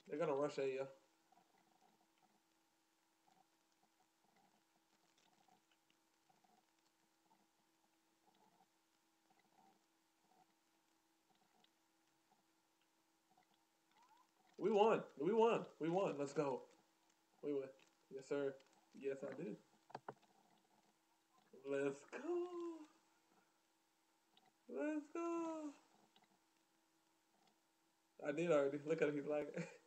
They're gonna rush A, yeah. We won. We won. We won. Let's go. We won. Yes, sir. Yes, I did. Let's go. Let's go. I did already. Look at him. He's like.